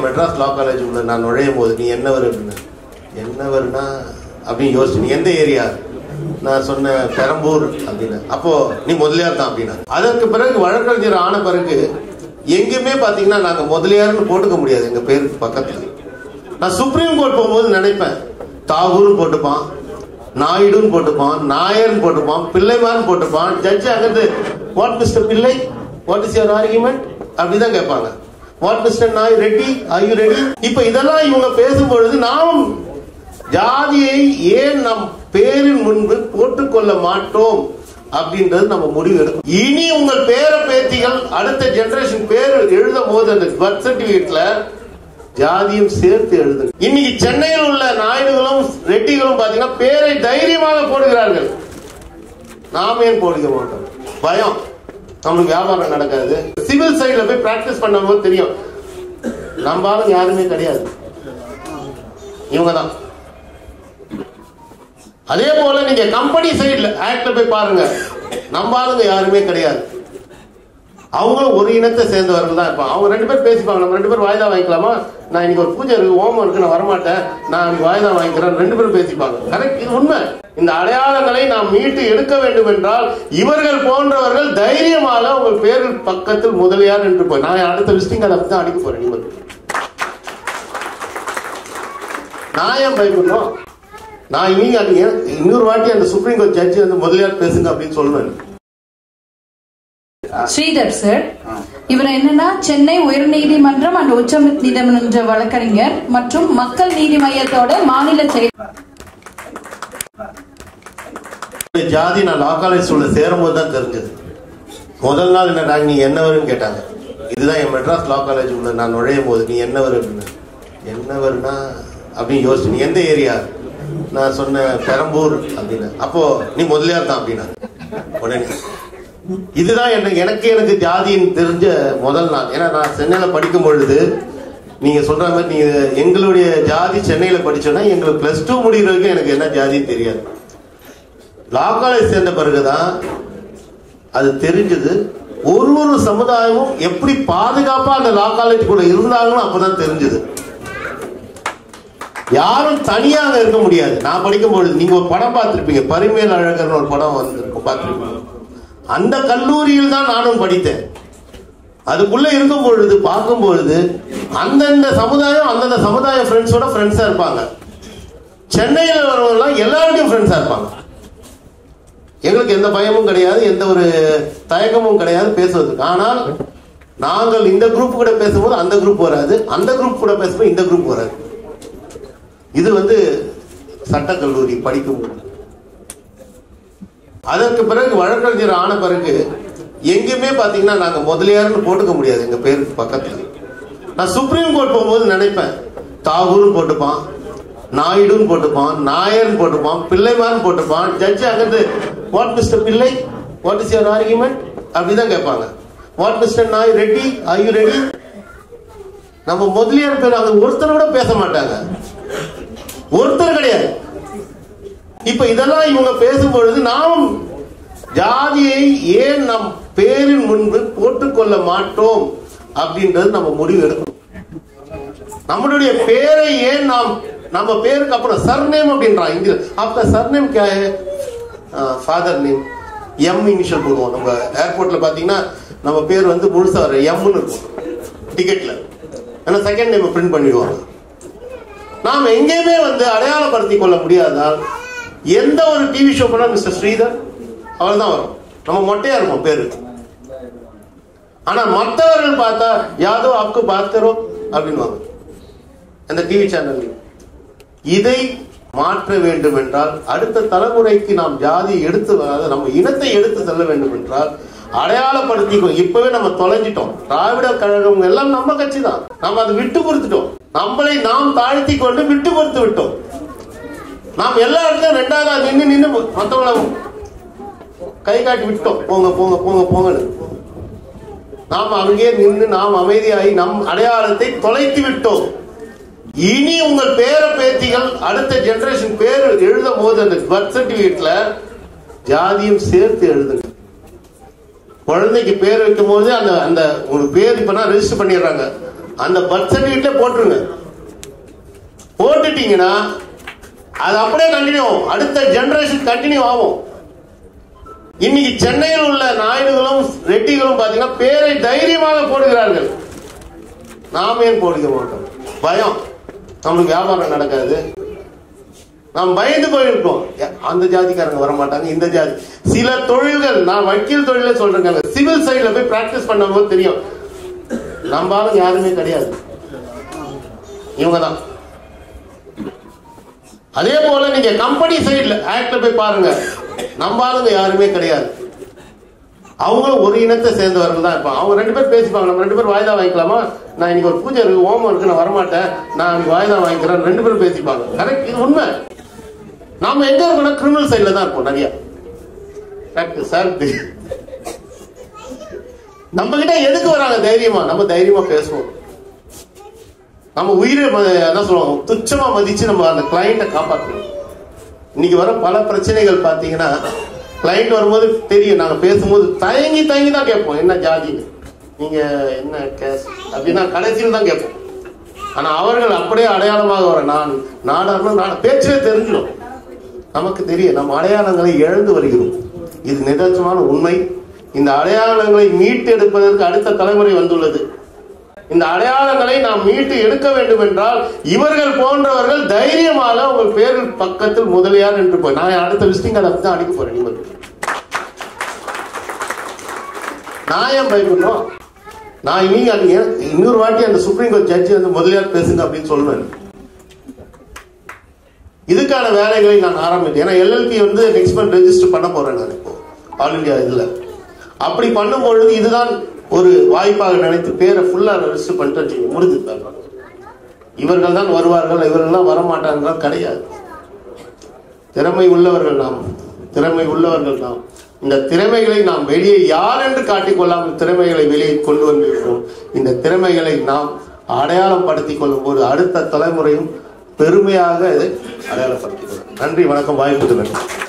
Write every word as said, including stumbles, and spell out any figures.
என் மெட்ராஸ் லா college உள்ள நான் நுழையும் போது நீ என்னவர் அப்படின்னு என்னவர்னா அப்படின்னு யோசிச்சு, நீ எந்த ஏரியா? நான் சொன்ன பெரம்பூர் அப்படின்னு. அப்போ நீ முதலியார் தான் அப்படின்னா. அதற்கு பிறகு வழக்கறிஞர் ஆன பிறகு எங்கேயுமே பாத்தீங்கன்னா நாங்க முதலியார்னு போட்டுக்க முடியாது எங்க பேருக்கு பக்கத்துல. நான் சுப்ரீம் கோர்ட் போகும்போது நினைப்பேன், தாகூர்னு போட்டுப்பான், நாயுடுன்னு போட்டுப்பான், நாயர்னு போட்டுப்பான், பிள்ளைமான்னு போட்டுப்பான். ஜட்ஜ் அங்கிருந்து what mister Pillai, what is your argument அப்படிதான் கேட்பாங்க. வாட் மிஸ்டர் நாய் ரெட்டி, ஆர் யூ ரெடி? இப்ப இதெல்லாம் இவங்க பேசும்பொழுது நாம் ஜாதியை ஏன் நம் பேரின் முன்பு போட்டுக்கொள்ள மாட்டோம் அப்படின்றது நம்ம முடிவு எடுக்கும். இனி உங்கள் பேர பேத்திகள் அடுத்த ஜெனரேஷன் பேர் எழுதும் போது அந்த பர்த் சர்டிபிகேட்ல ஜாதியும் சேர்த்து எழுது. இன்னைக்கு சென்னையில் உள்ள நாயுடுகளும் ரெட்டிகளும் பாத்தீங்கன்னா பேரை தைரியமாக போடுகிறார்கள். நாம ஏன் போடுக மாட்டோம்? பயம். நம்மளுக்கு வியாபாரம் நடக்காது. சிவில் சைட்ல போய் பிராக்டிஸ் பண்ணும்போது தெரியும் நம்ம ஆளுங்க யாருமே கிடையாது, இவங்கதான். அதே போல நீங்க கம்பெனி சைட்ல ஆக்ட்ல போய் பாருங்க, நம்ம ஆளுங்க யாருமே கிடையாது. அவங்களும் ஒரு இனத்தை சேர்ந்தவர்கள் தான் இருப்பாங்க. அவங்க ரெண்டு பேரும் பேசிப்பாங்க, நம்ம ரெண்டு பேரும் வாய்தா வாங்கிக்கலாமா, நான் இன்னைக்கு ஒரு பூஜை இருக்கு, ஓமம் இருக்கு, நான் வரமாட்டேன், நான் வாய்தா வாங்கிக்கிறேன், ரெண்டு பேரும் பேசிப்பாங்க. கரெக்ட், இது உண்மை. இந்த அடையாளங்களை நாம் மீட்டு எடுக்க வேண்டும் என்றால் இவர்கள் போன்றவர்கள் தைரியமாக உங்கள் பேரில் பக்கத்தில் முதலியார் என்று போய் நான் அடுத்த விசிட்டிங் அதை தான் அடிக்க போறேன். நீங்கள் நான் ஏன் பயப்படணும்? நான் இனி இன்னொரு வாட்டி அந்த சுப்ரீம் கோர்ட் ஜட்ஜி வந்து முதலியார் பேசுங்க அப்படின்னு சொல்லுவேன். ஸ்ரீதர் சார், இவர் என்னன்னா சென்னை உயர் நீதிமன்றம் அண்ட் உச்ச நீதிமன்ற வழக்கறிஞர் மற்றும் மக்கள் நீதி மையத்தோட மாநில செயலர். ஜாதி நான் லா காலேஜ் உள்ள சேரும் போது தான் தெரிஞ்சது. முதல் நாள் என்ன நீ என்னவர்னு கேட்டாங்க. இதுதான் என் மெட்ராஸ் லா காலேஜ் உள்ள நான் நுழையும் போது நீ என்னவர் அப்படின்னு என்னவர்னா அப்படின்னு யோசிச்சு, நீ எந்த ஏரியா? நான் சொன்ன பெரம்பூர் அப்படின்னு. அப்போ நீ முதலியார் தான் அப்படின்னா. உடனே இதுதான் எனக்கு எனக்கு ஜாதியின் தெரிஞ்ச முதல் நாள். ஏன்னா நான் சென்னையில படிக்கும் பொழுது நீங்க சொல்ற மாதிரி நீங்க எங்களுடைய ஜாதி சென்னையில படிச்சோன்னா எங்களுக்கு பிளஸ் டூ முடிகிற வரைக்கும் எனக்கு என்ன ஜாதின்னு தெரியாது. லா காலேஜ் சேர்ந்த பிறகுதான் அது தெரிஞ்சது. ஒரு ஒரு சமுதாயமும் எப்படி பாதுகாப்பா அந்த லா காலேஜ் கூட இருந்தாங்கன்னு அப்பதான் தெரிஞ்சது. யாரும் தனியாக இருக்க முடியாது. நான் படிக்கும் பொழுது நீங்க ஒரு படம் பார்த்திருப்பீங்க, பரிமேல் அழகர்னு ஒரு படம் வந்திருக்கும், பார்த்திருப்பீங்க. அந்த கல்லூரியில் தான் நானும் படித்தேன். அதுக்குள்ள இருக்கும் பொழுது பார்க்கும் பொழுது அந்தந்த சமுதாயம் அந்தந்த சமுதாய ஃப்ரெண்ட்ஸோட ஃப்ரெண்ட்ஸா இருப்பாங்க. சென்னையில் வரவங்கலாம் எல்லாருடையும் ஃப்ரெண்ட்ஸா இருப்பாங்க. எங்களுக்கு எந்த பயமும் கிடையாது, எந்த ஒரு தயக்கமும் கிடையாது பேசுவதுக்கு. ஆனால் நாங்கள் இந்த குரூப் கூட பேசும்போது அந்த குரூப் வராது, அந்த குரூப் கூட பேசும்போது இந்த குரூப் வராது. இது வந்து சட்டக்கல்லூரி படிக்கும். அதற்கு பிறகு வழக்கறிஞர் ஆன பிறகு எங்கேயுமே பாத்தீங்கன்னா நாங்க முதலியார்னு போட்டுக்க முடியாது எங்க பேருக்கு பக்கத்துல. நான் சுப்ரீம் கோர்ட் போகும்போது நினைப்பேன், தாகூர்னு போட்டுப்பான், நாயுடுன்னு போட்டுப்பான், நாயர்னு போட்டுப்பான், பிள்ளைமான்னு போட்டுப்பான். ஜட்ஜ் அங்கிருந்து what mister Pillai, what is your argument அப்படிதான் கேட்பாங்க. வாட் மிஸ்டர் நாய் ரெட்டி, ஆர் யூ ரெடி? நம்ம முதலியார் பேர் அங்க ஒருத்தர் கூட பேச மாட்டாங்க, ஒருத்தர் கிடையாது. இப்ப இதெல்லாம் இவங்க பேசும் பொழுது நாம் ஜாதியை ஏன் நம் பேரின் முன்பு போட்டுக்கொள்ள மாட்டோம் அப்படின்றது நம்ம முடிவு எடுக்கணும். நம்மளுடைய பேரை ஏன் நாம் நம்ம பேருக்கு அப்புறம் சர்நேம் அப்படின்றான் இங்க. அப்ப சர்நேம் கே ஃபாதர் நேம் எம் இனிஷியல் போடுவோம். நம்ம ஏர்போர்ட்ல பாத்தீங்கன்னா நம்ம பேர் வந்து முழுசா வர எம்னு இருக்கும் டிக்கெட்ல. ஏன்னா செகண்ட் நேம் பிரிண்ட் பண்ணிடுவாங்க. நாம் எங்கேயுமே வந்து அடையாளப்படுத்திக் கொள்ள முடியாதால் எந்த ஒரு டிவி ஷோ பண்ணா மிஸ்டர் ஸ்ரீதர் அவள் தான் வரும். நம்ம மொட்டையா இருப்போம் பேரு. ஆனா மற்றவர்கள் பார்த்தா யாதோ அப்கு பாத்துறோ அப்படின்னு அந்த டிவி சேனல். இதை மாற்ற வேண்டும் என்றால் அடுத்த தலைமுறைக்கு நாம் ஜாதி எடுத்து நம்ம இனத்தை எடுத்து செல்ல வேண்டும் என்றால் அடையாளப்படுத்திக்கோ. இப்பவே நம்ம தொலைஞ்சிட்டோம். திராவிட கழகம் எல்லாம் நம்ம கட்சி தான். நம்ம அதை விட்டு கொடுத்துட்டோம். நம்மளை நாம் தாழ்த்தி கொண்டு விட்டு கொடுத்து விட்டோம். நாம் எல்லா இடத்துலயும் ரெண்டாவது நின்று நின்று மற்றவங்களை கை காட்டி விட்டோம். போங்க போங்க போங்க போங்கன்னு நாம் அங்கே நின்று நாம் அமைதியாகி நம் அடையாளத்தை தொலைத்து விட்டோம். இனி உங்கள் பேர பேத்திகள் அடுத்த ஜெனரேஷன் பேர் எழுதும் போது அந்த பர்த் சர்டிபிகேட்ல ஜாதியும் சேர்த்து எழுதுங்க. குழந்தைக்கு பேர் வைக்கும் போது அந்த அந்த ஒரு பேர் இப்ப ரெஜிஸ்டர் பண்ணிடுறாங்க. அந்த பர்த் சர்டிபிகேட்ல போட்டுருங்க. போட்டுட்டீங்கன்னா அது அப்படியே கண்டினியூ ஆகும், அடுத்த ஜெனரேஷன் கண்டினியூ ஆகும். இன்னைக்கு சென்னையில் உள்ள நாயுடுகளும் ரெட்டிகளும் பாத்தீங்கன்னா பேரை தைரியமாக போடுகிறார்கள். நாம ஏன் போடுக மாட்டோம்? பயம், நம்மளுக்கு வியாபாரம் நடக்காது, நாம் பயந்து போயிருக்கோம். அந்த ஜாதிக்காரங்க வர மாட்டாங்க, இந்த ஜாதி. சில தொழில்கள், நான் வக்கீல் தொழில சொல்றேங்க, சிவில் சைட்ல போய் பிராக்டிஸ் பண்ணும்போது தெரியும், நம்ம ஆளுங்க யாருமே கிடையாது, இவங்கதான். அதே போல நீங்க கம்பெனி சைட்ல ஆக்ட்ல போய் பாருங்க, நம்ம ஆளுங்க யாருமே கிடையாது, அவங்களும் ஒரு இனத்தை சேர்ந்தவர்கள் தான் இருப்பாங்க. அவங்க ரெண்டு பேரும் பேசிப்பாங்க, நம்ம ரெண்டு பேரும் வாய்தா வாங்கிக்கலாமா, நான் இன்னைக்கு ஒரு பூஜை இருக்கு, ஓமம் இருக்கு, நான் வரமாட்டேன், நான் இன்னைக்கு வாய்தா வாங்கிக்கிறேன், ரெண்டு பேரும் பேசிப்பாங்க. கரெக்ட், இது உண்மை. நாம எங்க இருக்கோம்னா கிரிமினல் சைட்ல தான் இருப்போம் நிறைய. நம்ம கிட்ட எதுக்கு வராங்க? தைரியமா, நம்ம தைரியமா பேசுவோம், நம்ம உயிரை என்ன சொல்லுவோம், துச்சமா மதிச்சு நம்ம அந்த கிளைண்ட்டை காப்பாற்றணும். இன்னைக்கு வர பல பிரச்சனைகள் பாத்தீங்கன்னா, கிளைண்ட் வரும்போது தெரியும், நாங்க பேசும்போது தயங்கி தயங்கி தான் கேட்போம், என்ன ஜாதின்னு, நீங்க என்ன கேஸ் அப்படின்னா கடைசியில் தான் கேட்போம். ஆனா அவர்கள் அப்படியே அடையாளமாக வர, நான் நாடாருன்னு நான் பேச்சே தெரிஞ்சிடும், நமக்கு தெரியும் நம்ம அடையாளங்களை இழந்து வருகிறோம். இது நிதர்சனமான உண்மை. இந்த அடையாளங்களை மீட்டு எடுப்பதற்கு அடுத்த தலைமுறை வந்துள்ளது. இந்த அடையாளங்களை நாம் மீட்டு எடுக்க வேண்டும் என்றால் இவர்கள் போன்றவர்கள் தைரியமாக உங்கள் பேரில் பக்கத்தில் முதலியார் என்று போய், நான் அடுத்த லிஸ்டிங் அதை தான் அடிக்க போறேன். நீங்கள் நான் ஏன் பயப்படணும்? நான் இனி இன்னொரு வாட்டி அந்த சுப்ரீம் கோர்ட் ஜட்ஜி வந்து முதலியார் பேசுங்க அப்படின்னு சொல்லுவேன். இதுக்கான வேலைகளை நான் ஆரம்பித்தேன். ஏன்னா எல்எல்பி வந்து நெக்ஸ்ட் மந்த் ரெஜிஸ்டர் பண்ண போறேன் நான் இப்போ ஆல் இந்தியா இதுல. அப்படி பண்ணும் பொழுது இதுதான் ஒரு வாய்ப்பாக நினைத்து பேரை ஃபுல்லா ரெஜிஸ்டர் பண்ணிட்டு முடிஞ்சு, இவர்கள் தான் வருவார்கள், இவர்கள் தான் வரமாட்டார்கள் கிடையாது. திறமை உள்ளவர்கள் நாம், திறமை உள்ளவர்கள் நாம். இந்த திறமைகளை நாம் வெளியே யார் என்று காட்டிக்கொள்ளாமல் திறமைகளை வெளியே கொண்டு வந்திருக்கிறோம். இந்த திறமைகளை நாம் அடையாளம் படுத்திக் கொள்ளும் போது அடுத்த தலைமுறையும் பெருமையாக இதை அடையாளப்படுத்திக் கொள்ளும். நன்றி, வணக்கம், வாய்ப்புக்கு நன்றி.